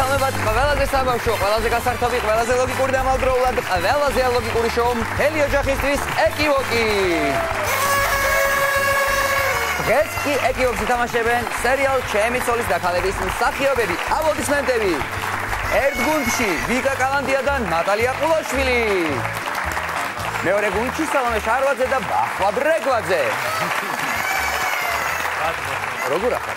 მოგესალმებათ ყველაზე საბავშვო, ყველაზე გასართობი, ყველაზე ლოგიკური და ამავდროულად ყველაზე ალოგიკური შოუ მთელი ოჯახისთვის ეკივოკი. დღეს კი ეკივოქს ითამაშებენ სერიალ ჩემი ცოლის და ქალების მსახიობები. აპლოდისმენტები. ერთ გუნდში ვიკა კალანდია და ნატალია ყულაშვილი. მეორე გუნდში სალომე შარვაძე და ბახვა ბრეგვაძე. როგორ ახარ?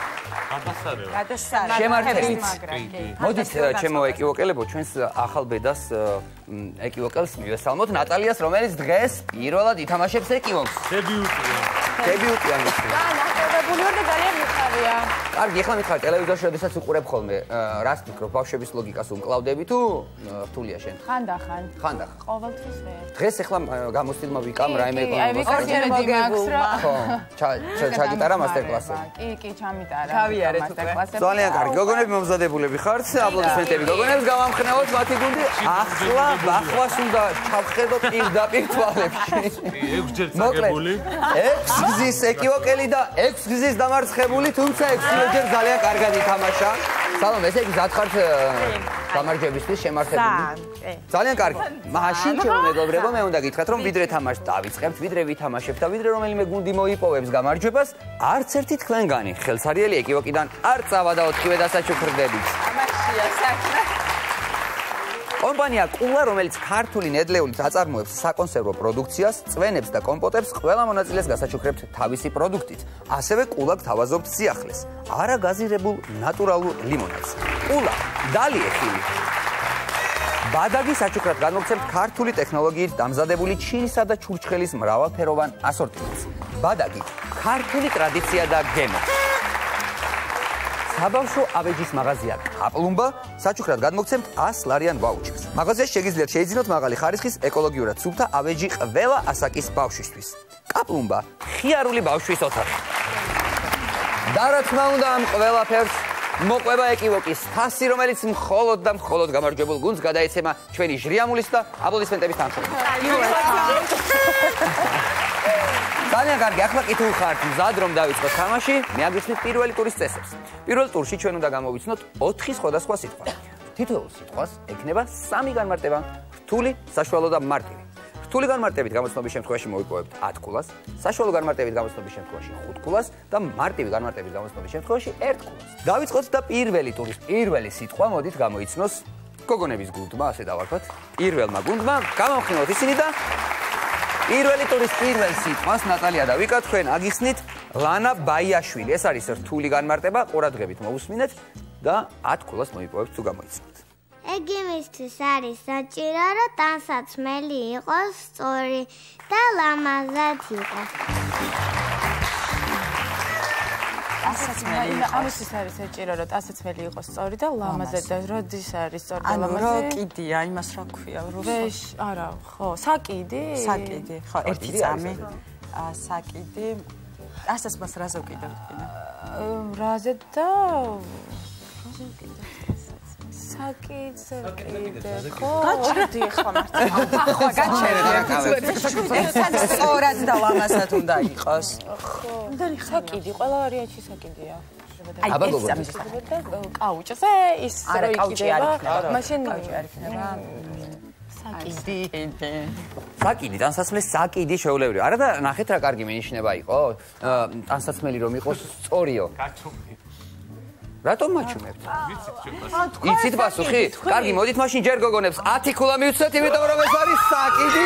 შემართებით. მოდით ჩემო ეკივოკელებო, ჩვენს ახალ ბედას ეკივოკელს მივესალმოთ ნატალიას, რომელიც დღეს პირველად ითამაშებს ეკივოკს. დებიუტია მისი. ნახევებული ვარ და ძალიან მიხარია. კარგი, ეხლა მითხარ ტელევიზორში როდესაც უყურებ ხოლმე, რას ფიქრობ, ბავშვების ლოგიკას უმკლავდები თუ რთულია შენ? ხანდახან. ყოველთვის ვერ. დღეს ეხლა გამოსtildeმა ვიკამ რაიმე აი ვიკა მოგებს რა. ხო, ჩაგიტარა მასტერკლასი. კი, ჩამიტარა. ჩავიარეთ უკვე. ძალიან კარგი, გოგონები მომზადებულები ხართ, აპლოდისმენტები გოგონებს გავამხნევოთ მათი გუნდი. ახლა ბახვას უნდა ჩავხედოთ პირდაპირ თვალებში. 6 ჯერ წაგებული. 6 გზის ეკივოკელი და 6 გზის დამარცხებული, თუმცა 6 ჯერ ძალიან კარგად ითამაშა. სალომე, ესე იგი გზადხართ გამარჯვებისთვის შემართებული. ძალიან კარგი. მაშინ ჩემო მეგობრებო, მე უნდა გითხრათ, რომ ვიდრე თამაშს დავიწყებთ, ვიდრე ვითამაშებთ და ვიდრე რომელიმე გუნდი მოიპოვებს გამარჯვებას, არც ერთი თქვენგანი ხელსარიელი ეკივოკიდან არ წავა და 4-ვე დასაჩუქრდებით. ამაშია საქმე. კომპანია კულა, რომელიც ქართული ნედლეულით აწარმოებს საკონსერვო პროდუქციას, წვენებს და კომპოტებს, ყველა მონაწილეს გასაჩუქრებთ თავისი პროდუქტით. ასევე კულა გთავაზობთ სიახლეს, არაგაზირებულ ნატურალურ ლიმონადს. კულა, დალიე ხილი. ბადაგი საჩუქრად განმოგცემთ ქართული ტექნოლოგიით დამზადებული ჩინისა და ჩურჩხელის მრავალფეროვან ასორტიმენტს. ბადაგი, ქართული ტრადიცია და გემო. საბავშვო ავეჯის მაღაზია კაპლუმბა საჩუქრად გადმოგცემთ 100 ლარიან ვაუჩერს. მაღაზიაში შეგიძლიათ შეიძინოთ მაღალი ხარისხის ეკოლოგიურად სუფთა ავეჯი ყველა ასაკის ბავშვისთვის. კაპლუმბა ხიარული ბავშვის ოთახი. და რა თქმა უნდა ამ ყველაფერს მოყვება ეკივოკის თასი, რომელიც მხოლოდ და მხოლოდ გამარჯვებულ გუნდს გადაეცემა ჩვენი ჟრიამულის და აპლოდისმენტების თანხმობით. ძალიან კარგი, ახლა კითხულ ხართ, მზად რომ დავიწყოთ თამაში, მე აგიხსნით პირველი ტურის წესებს. პირველ ტურში ჩვენ უნდა გამოვიცნოთ 4 სხვადასხვა სიტყვა. თითოეულ სიტყვას ექნება 3 განმარტება: რთული, საშუალო და მარტივი. რთული განმარტებით გამოცნობის შემთხვევაში მოვიპოვებთ 10 ქულას, საშუალო განმარტებით გამოცნობის შემთხვევაში 5 ქულას და მარტივი განმარტებით გამოცნობის შემთხვევაში 1 ქულას. დავიწყოთ და პირველი ტურის პირველი სიტყვა მოდით გამოიცნოს გოგონების გუნდმა, ასე დავარქვათ. პირველმა გუნდმა გამოვხსნოთ ისინი და პირველი ტურის პირველ სიტყვას ნატალია და ვიკა თქვენ აგიხსნით ლანა ბაიაშვილი. ეს არის რთული განმარტება, ყურადღებით მოусმინეთ და 10 ქულას მოიპოვებთ თუ გამოიცნოთ. ეგიმისთვის არის საჭირო, რომ ტანსაცმელი იყოს სწორი და ლამაზად იყოს. ამისთვის არის საჭირო, რომ ტანსაცმელი იყოს სწორი და ლამაზად და როდის არის სწორი და ლამაზი? ანუ რო კიდია, იმას რა ქვია, ვეშ, არა, ხო, საკიდი? საკიდი, ხო, ერთი წამი. საკიდი. ასაცმას რაზე ვკიდებ თქვენ? რაზე და რაზე ვკიდებ? საკიდზე ხო? გაჩერდი ახლა მართლა. ახლა გაჩერდი. სწორად და ლამაზად უნდა იყოს. ხო. და საკიდი, ყველა ვარიანტში საკიდია. აი, ეს წამი კაუჭზე ის არა, კაუჭი არ იქნება. მაშინ კაუჭი არ იქნება. საკიდი. საკიდი, ტანსაცმლის საკიდი შეულებრივი. არა და ნახეთ რა კარგი მინიშნება იყო. ტანსაცმელი რომ იყოს სწორიო. გაჩუმი. რატომ მაჩუმებთ? იცით პასუხი? კარგი, მოდით მაშინ ჯერ გოგონებს 10 ქულა მივცეთ, იმიტომ რომ ეს არის საკიდი.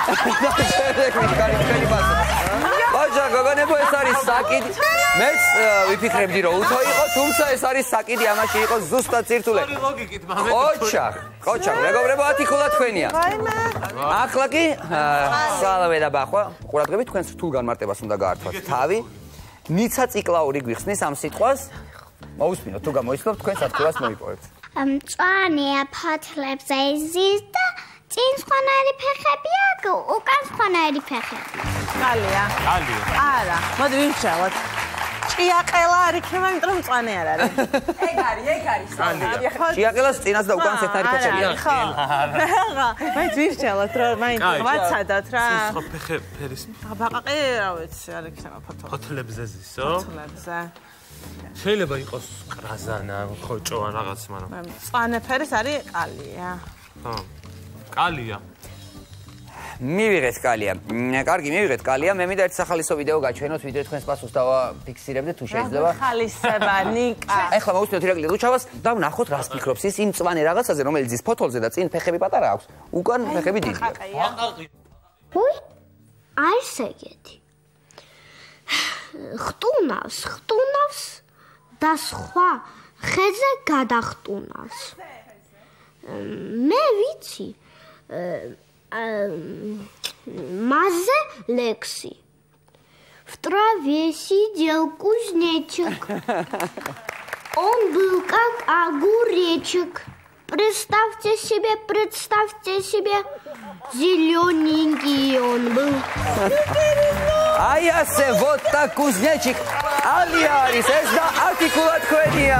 ოჯა გოგონებო, ეს არის საკიდი. მეც ვიფიქრებდი რომ უთო იყო, თუმცა ეს არის საკიდი, ამაში იყო ზუსტად წირთულე. ლოგიკით მამე. ყოჩა, მეგობრებო, 10 ქულა თქვენია. ახლა კი სალომე და ბახვა, ყურადღებით თქვენს რთულ განმარტებას უნდა გაართვათ. თავი ნიცა ციკლაური გვიხსნის ამ სიტყვას. მოусმინოთ თუ გამოიცნობთ თქვენ 10 ქულას მოიპოვებთ. მწვანეა, ფოთლებზე იზის და წინ სხვანაირი ფეხები აქვს, უკან სხვანაირი ფეხები. კალია. არა, მოდი ვიმშალოთ. ჭიაყელა არ იქნება, იმიტომ რომ მწვანე არ არის. ეგ არის. ჭიაყელას წინას და უკანს ერთნაირი ფეხებია. ხო. რა, მაინც ვიმშალოთ რა, მაინც ვაცადოთ რა. სხვა ფერის ბაყაყი რა ვიცი, არ იქნება ფოთლებზე. ფოთლებზე ზისო? ფოთლებზე. შეიძლება იყოს ყრაზანა, ხოჭო ან რაღაც, მაგრამ მწვანე ფერის არის ყალია. ხო. ყალია. მივიღეთ ყალია. კარგი, მივიღეთ ყალია. მე მინდა ერთ სახალისო ვიდეო გაჩვენოთ, ვიდეო თქვენს პასუხს დავაფიქსირებდე თუ შეიძლება. ხალისება, ნიკა. ეხლა მოვუსმინოთ ირაკლი ლუჩავას და ვნახოთ რას ფიქრობს ის იმ მწვანე რაღაცაზე, რომელიც ის ფოთოლზე და წინ ფეხები პატარა აქვს, უკან ფეხები დიდია. უი, არის ეგეთი. ხტუნავს და სხვა ხეზე გადახტუნავს. მე ვიცი. Мазе лекси. В траве сидел кузнечик. Он был как огуречек. Представьте себе, зелененький он был. Аясе, вот так кузнечик. Алиарис, ეს და არტიკულად ქვენია.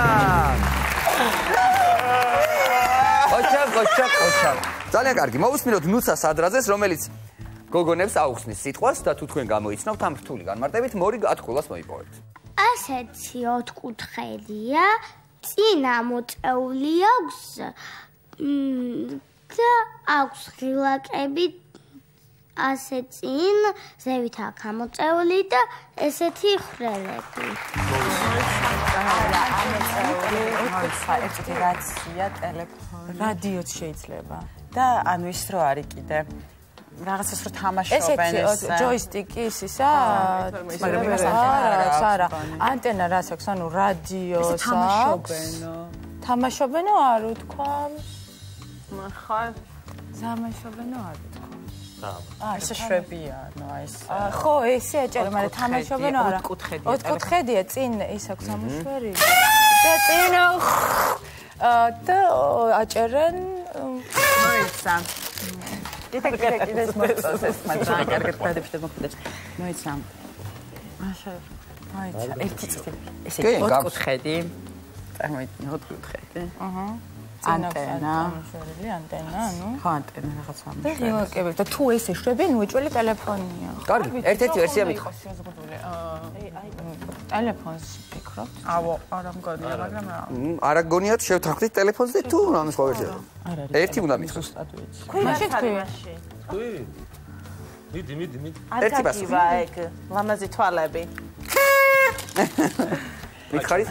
ოჩა. ძალიან კარგი. მოვუსმინოთ ნუცა სადრაძეს, რომელიც გოგონებს აუხსნის სიტყვას და თუ თქვენ გამოიცნობთ ამ რთული განმარტებით, მორი ათქულას მოიპოვებთ. ასეთი ოთხკუთხედია, წინა მოწეული აქვს და აქვს ღილაკები ასე წინ, ზევით აქ ამოწეული და ესეთი ხრელები. ერთი რაცია, ტელეფონი, რადიოც შეიძლება. და ანუ ის რო არის კიდე რაღაცას რო თამაშობენ ეს ჯოისტიკი ისა მაგრამ იმას არა ანტენა რას აქვს ანუ რადიოს თამაშობენო არ უთქვა მახარ თამაშობენო არ უთქვა ეს შვებია ნუ ეს ხო ესე აჭერე მაგრამ თამაშობენო არა ოთხკუთხედია წინ ის აქვს ამოშვერი და წინ და აჭერენ მოიცამ. კიდე მოიცავს ეს მაგრამ კარგად გადავშტე მოხდეს. მოიცამ. ასე. მოიცა. ერთი წუთი. ესე ოთხკუთხედი. წარმოიდგინე ოთხკუთხედი. აჰა. ანტენა. ანტენა, ნუ. ხო, ანტენა რაღაცა. და და თუ ეს ეშვები, ნუ ეჭველი ტელეფონია. კარგი, ერთ-ერთი ვერსია მითხო. ტელეფონს ფიქრობთ? არა მგონია, მაგრამ არა გონიათ შევთანხმდით ტელეფონს და თუ რა სხვა ვერსია. ერთი უნდა მითხოს. ქვაში თქვი. თქვი. მიდი. ერთი პასუხი. ეგ ლამაზი თვალები. მითხარით?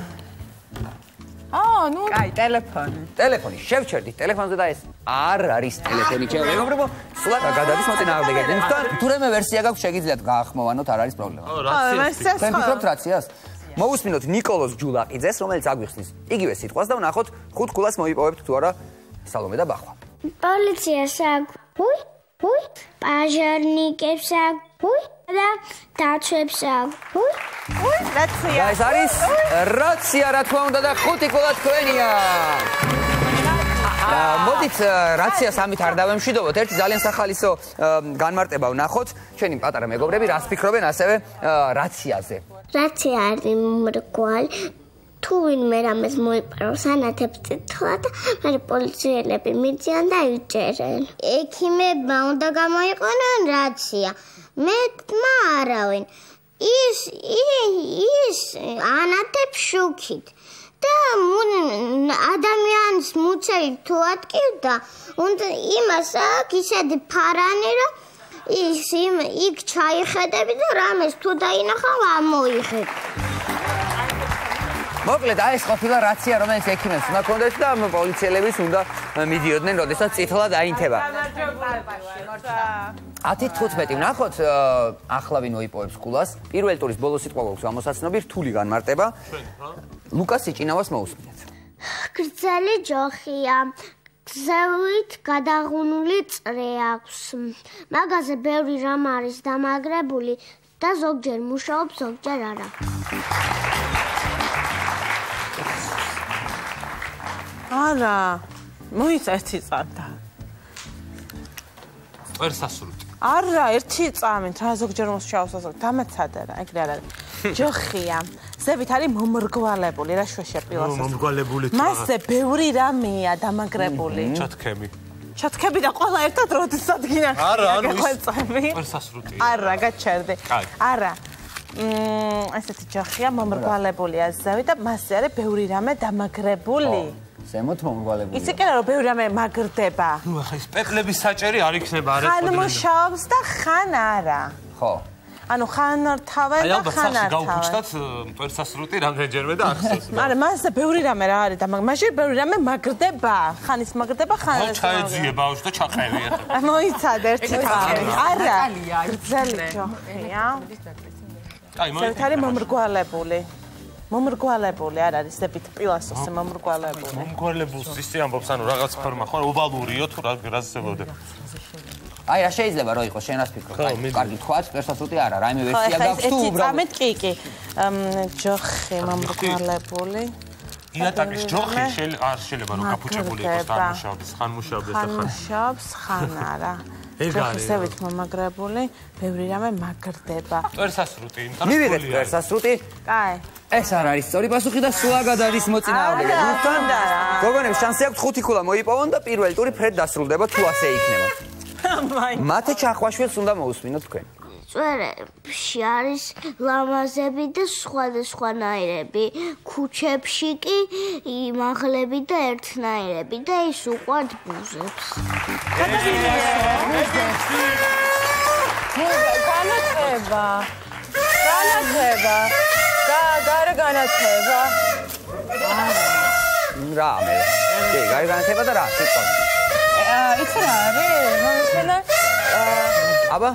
ნუ კაი, ტელეფონი. ტელეფონი შევჩერდით ტელეფონზე და ეს არ არის ტელეფონი ჩემო მეგობრებო სულ გადადის მოწინააღმდეგე იმიტომ თუ რამე ვერსია გაქვს შეგიძლიათ გაახმოვანოთ არ არის პრობლემა თქვენ ფიქრობთ რაციას მოვუსმინოთ ნიკოლოზ ჯულაყიძეს რომელიც აგვიხსნის იგივე სიტყვას და ვნახოთ ხუთ ქულას მოიპოვებთ თუ არა სალომე და ბახვა პოლიციას აქვს პაჟარნიკებს აქვს და დაცვებს აქვს რაცია ეს არის რაცია რა თქმა უნდა და ხუთი ქულა თქვენია მოდით რაციას ამით არ დავემშვიდობოთ ერთი ძალიან სახალისო განმარტება ვნახოთ ჩვენი პატარა მეგობრები რას ფიქრობენ ასევე რაციაზე რაცია არის მრგვალი თუ ვინმე რამეს მოიპაროს ანათებს წითლად მე პოლიციელები მიწიან და იჭერენ ექიმებმა უნდა გამოიყენონ რაცია მეტმა არავინ ის ანათებს შუქით და ადამიანის მუცელი თუ ატკივდა უნდა იმას აქვს ისეთი ფარანი რომ ის იქ ჩაიხედები და რამეს თუ დაინახავ ამოიღებ მოკლედ აი ეს ყოფილა რაცია რომელიც ექიმებს უნდა კონდეს და პოლიციელებიც უნდა მიდიოდნენ როდესაც წითლად აინთება 10-15 ვნახოთ ახლა ვინ მოიპოვებს ქულას პირველი ტურის ბოლოს სიტყვა გვაქვს გამოსაცნობი რთული განმარტება ლუკას იჭინავას მოусმინეთ გრძელი ჯოხია გზევით გადაღუნული წრე აქვს მაგაზე ბევრი რამ არის დამაგრებული და ზოგჯერ მუშაობს ზოგჯერ არა არა მოიცა ერთი წამდა ყველასასრუტი არა ერთი წამით რა ზოგჯერ მუშაობს ზოგჯერ დამეცადე რა ეგრე არ არის ჯოხია ზევით არის მომრგვალებული რა შვეშეპილას მომრგვალებული მასზე ბევრი რამეა დამაგრებული ჩათქები და ყველა ერთად როდესაც გინახავთ არა ანუ ყველასასრუტი არა გაჩერდი არა ესეთი ჯოხია მომრგვალებულია ზევი და მასზე არის ბევრი რამე დამაგრებული. ზემოთ მომრგვალებული. იცი კი რა რომ ბევრი რამე მაგრდება. ნუ ახლა ეს პეპლების საჭერი არ იქნება არა ხან მუშაობს და ხან არა. ხო. ანუ ხან რთავენ და ხან არ თავენ. გაუხუჩდათ მტვერსასრუტი რამდენჯერმე და ახსოვს. არა, მასზე ბევრი რამე რა არის და მაშინ ბევრი რამე მაგრდება. ხანის მაგრდება, ხან ხო, ჩაეძიე ბავშვი და ჩაყევი ახლა. მოიცად ერთი თავი. არა. გრძელი ჯოხია. აი, ზევით არის მომრგვალებული. მომრგვალებული არ არის ზებით პილასოსზე მომრგვალებული. მომრგვალებულს ისე ამბობს, ანუ რაღაც ფორმა ხო, ოვალურიო თუ რაზეებოდე. აი რა შეიძლება რომ იყოს შენ რას ფიქრობ? კარგი თქვა, პერსასრუტი არა, რაიმე ვერსია გაქვს თუ უბრალოდ. წამეთ კი. ჯოხი მომრგვალებული. იატაკის ჯოხი არ შეიძლება რომ გაფუჭებული იყოს და არ მუშაობდეს, ხან მუშაობდეს და ხან. მუშაობს, ხან არა. ჯოხისევით მომაგრებული, ბევრი რამე მაგრდება. პერსასრუტი, მივიღეთ პერსასრუტი. კაი. ეს არ არის სწორი პასუხი და სულაგად არის მოწინააღმდეგე გუნდთან. გოგონებს შანსი აქვთ 5 ქულა მოიპოვონ და პირველი ტური ფრედ დასრულდება თუ ასე იქნება. მათე ჩახვაშვილს უნდა მოусმინოთ თქვენ. წვერებში არის ლამაზები და სხვადასხვანაირები. ქუჩებში კი იმაღლები და ერთნაირები და ის უყვართ ბუზებს. განათება. გარე განათება. რა მე? კი, გარე განათება და რა? სიტყვა. იცი რა არის? მომისმენა? აბა?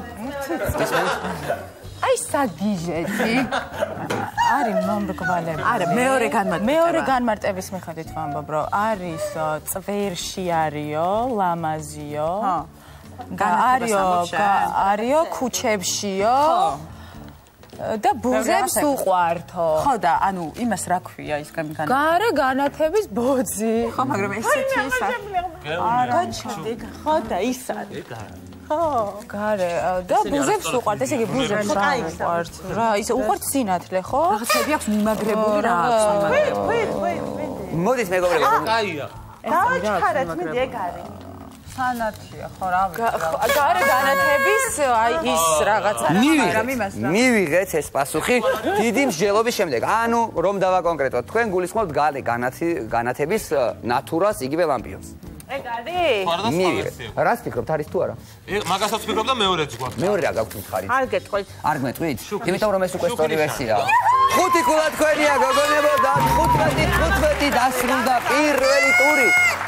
აი საგიჟეთი. არის მომრგვალებული. არა, მეორე განმარტების მიხედვით ვამბობ, რომ არის წვერში არისო, ლამაზიო. და არისო ქუჩებშიო. და ბუზებს უყვართო. ხო და ანუ იმას რა ქვია ის განათება? გარე განათების ბოძი. ხო, მაგრამ ესეთი ისა. გაჩნდი, ხო და ის არის. ხო, გარე და ბუზებს უყვართ, ესე იგი ბუზებს რა უყვართ? რა, ისე უყვართ სინათლე, ხო? რაღაცები აქვს მიმაგრებული რა აქვს მიმაგრებული. მოდით მეგობრებო. კაია. დააჩქარეთ, მიდი ეგ არის. სანათია, ხო რა ვიცი. გარე განათების აი ის რაღაცა. მივიღეთ ეს პასუხი დიდი მსჯელობის შემდეგ. ანუ რომ დავაკონკრეტოთ, თქვენ გულისხმობთ განათების ნატურას იგივე ლამპიონს. ეგ არის? მივიღეთ. რას ფიქრობთ, არის თუ არა? მაგასაც ფიქრობ და მეორეც გვაქვს. მეორე რა გაქვთ მხარი? არ გეტყვით. არ გმეთყვით? იმიტომ რომ ეს უკვე სწორი ვერსიაა. 5 ქულა თქვენია გოგონებო და 15 დასრულდა პირველი ტური.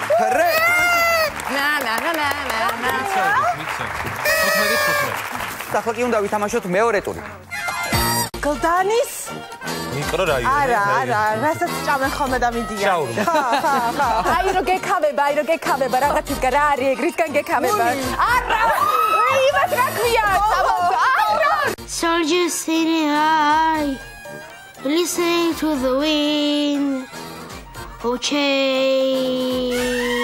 ახლა კი უნდა ვითამაშოთ მეორე ტური. გლდანის? მიკრორაიონი. არა, რასაც ჭამენ ხოლმე და მიდიან. ხო. აი რო გეკავება, რაღაცისგან რა არის ეგრისგან გეკავება. არა! იმას რა ქვია? არა! Soldiers singing high, listening to the wind. Oh, change.